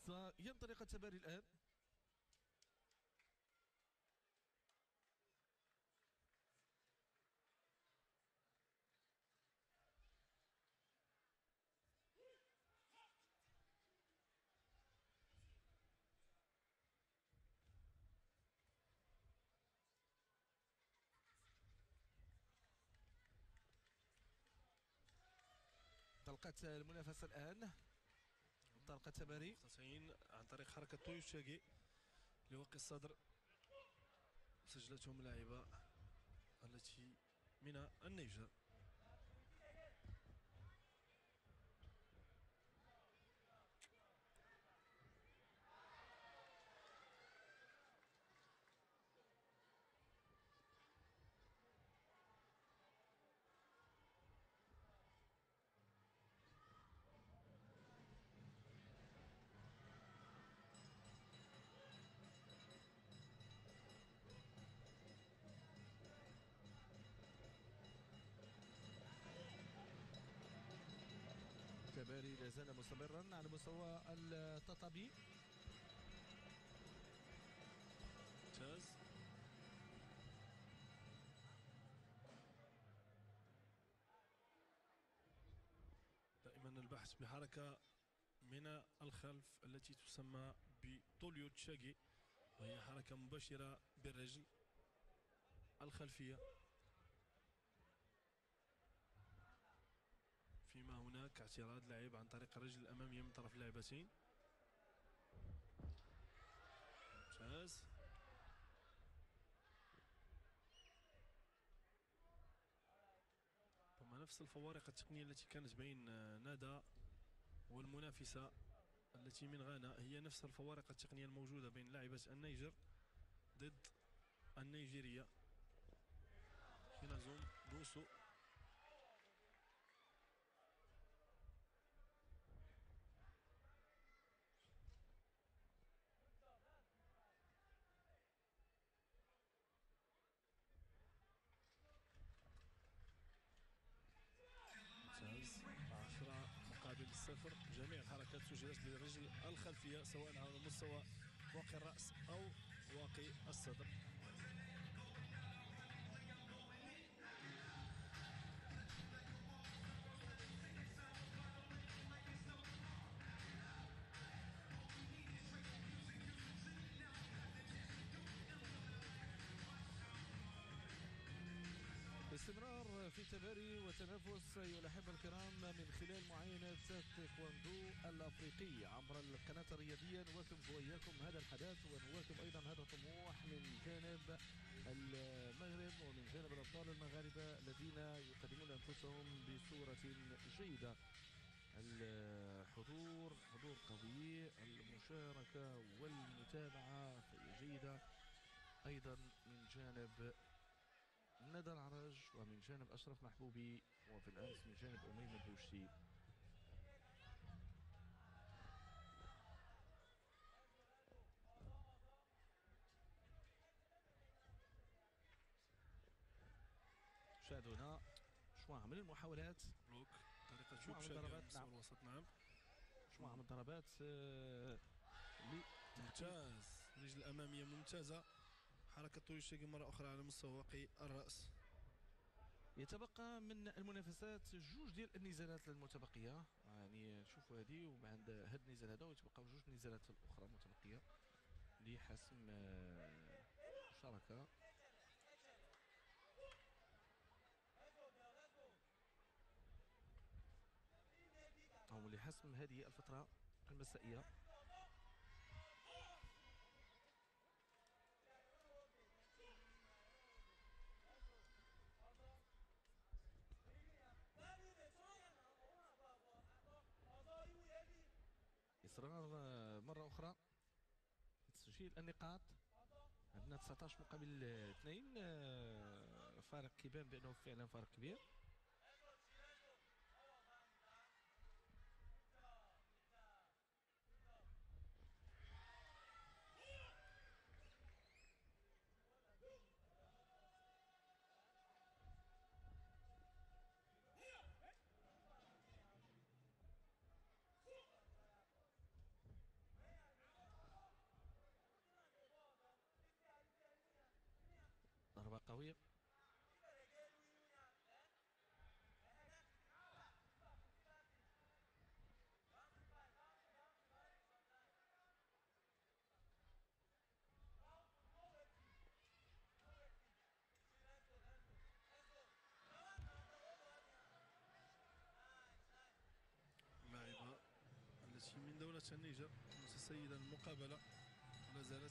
سينطلق التباري الآن. طلقت المنافسة الآن، طلقة تباري 90 عن طريق حركة تويوشاغي لوقي الصدر سجلتهم اللاعبة التي من النيجر. تباري لا زال مستمرا على مستوى التطبيق. ممتاز. دائما البحث بحركة من الخلف التي تسمى بطوليو تشاغي، وهي حركة مباشرة بالرجل الخلفية. فيما هناك اعتراض لاعب عن طريق الرجل الأمامية من طرف اللاعبتين. ممتاز. ربما نفس الفوارق التقنية التي كانت بين نادا والمنافسة التي من غانا هي نفس الفوارق التقنية الموجودة بين لاعبة النيجر ضد النيجيرية. شينازوم دوسو. ممتاز. 10 مقابل 0. جميع الحركات سجلت بالرجل الخلفية سواء على مستوى واقي الرأس أو واقي الصدر. استمرار في تباري وتنافس أيها الأحبة الكرام من خلال معاينة التايكوندو الأفريقي عبر القناة الرياضية. نواكب وإياكم هذا الحدث ونواكب أيضا هذا الطموح من جانب المغرب ومن جانب الأبطال المغاربة الذين يقدمون أنفسهم بصورة جيدة. الحضور حضور قوي، المشاركة والمتابعة جيدة أيضا من جانب ندى العرج ومن جانب أشرف محبوبي وفي الأمس من جانب أميمة البوشتي. شاهدوا هنا مجموعة من المحاولات، بلوك طريقة مجموعة من الضربات. نعم. الوسط. نعم. مجموعة من الضربات ممتاز. رجل أمامية ممتازة. حركة تويشيغي مرة أخرى على مستوى واقي الرأس. يتبقى من المنافسات جوج ديال النزالات المتبقية، يعني شوفوا هذه وبعد هذا النزال هذا ويتبقى جوج نزالات الأخرى متبقية لحسم مشاركة. أو لحسم هذه الفترة المسائية. إصرار مرة أخرى تسجيل النقاط. عندنا 19 مقابل 2، فارق كيبان بأنه فعلا فارق كبير. طويل. اللاعبة التي من دولة النيجر متسيدة المقابلة، ولا زالت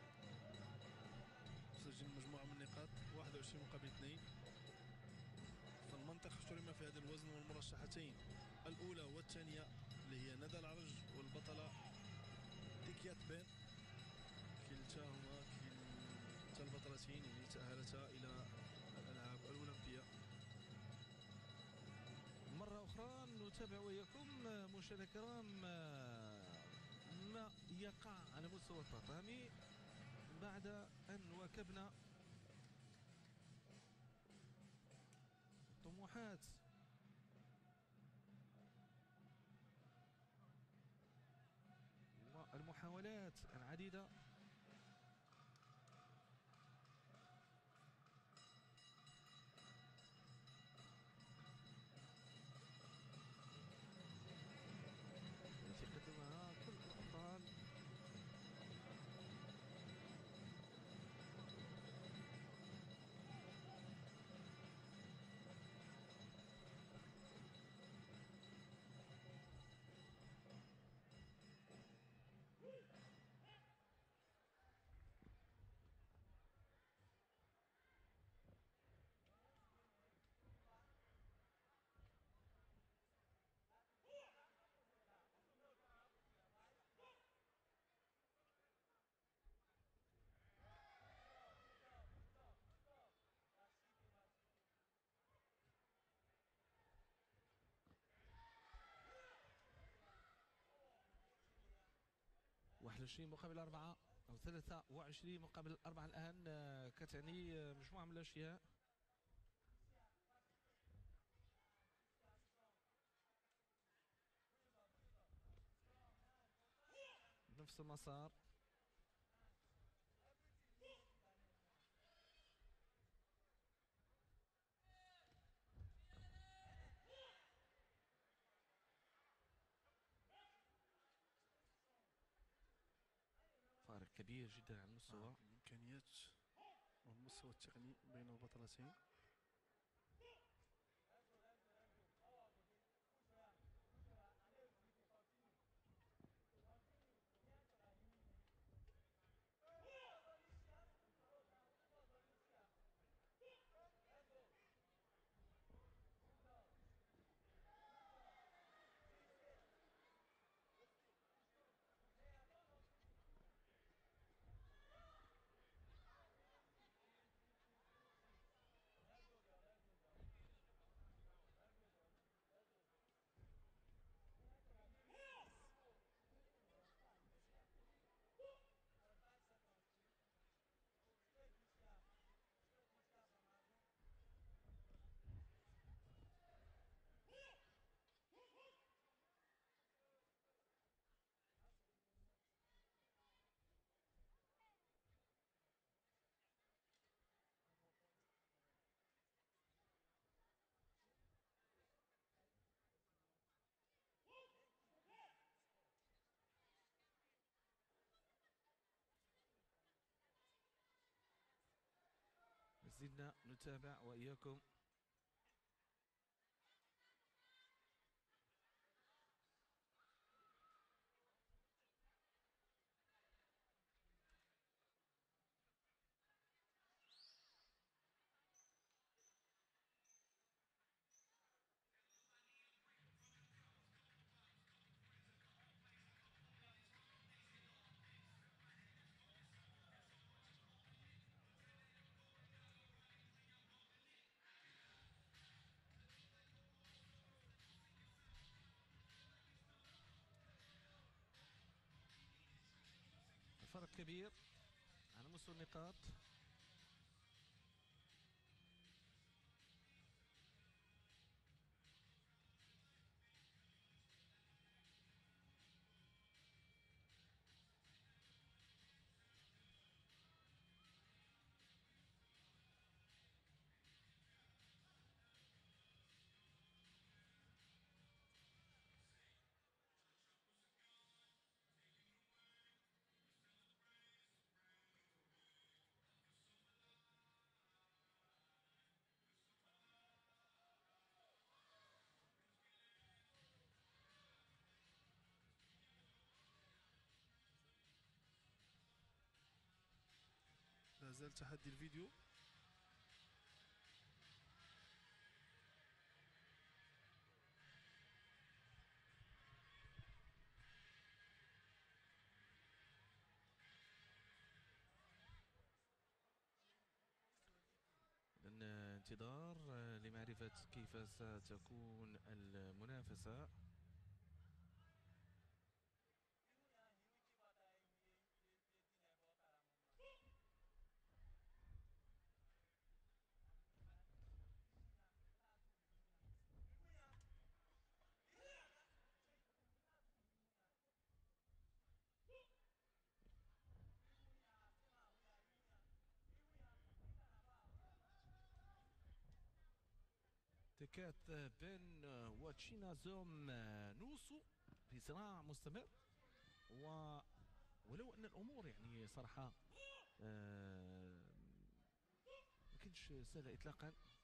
تسجل مجموعة من النقاط 21 مقابل 2. فالمنطقة احترم في هذا الوزن، والمرشحتين الأولى والثانية اللي هي ندى العرج والبطلة تيكيات بين، كلتا البطلتين يعني تأهلتا إلى الألعاب الأولمبية. مرة أخرى نتابع وياكم مشاهدينا الكرام ما يقع على مستوى التطامي بعد أن واكبنا طموحات والمحاولات العديدة التي قدمها كل الأبطال. واحد وعشرين مقابل 4 أو 23 مقابل 4 الآن، كتعني مجموعة من الأشياء. نفس المسار. فارق كبير جدا عن المستوى الإمكانيات والمستوى التقني بين البطلتين. زدنا نتابع وإياكم. فرق كبير على مستوى النقاط. مازال تحدي الفيديو. انتظار لمعرفة كيف ستكون المنافسة. تكات بين وتشينازوم نوسو في صراع مستمر، ولو ان الامور يعني صراحه ما كانتش سهله اطلاقا.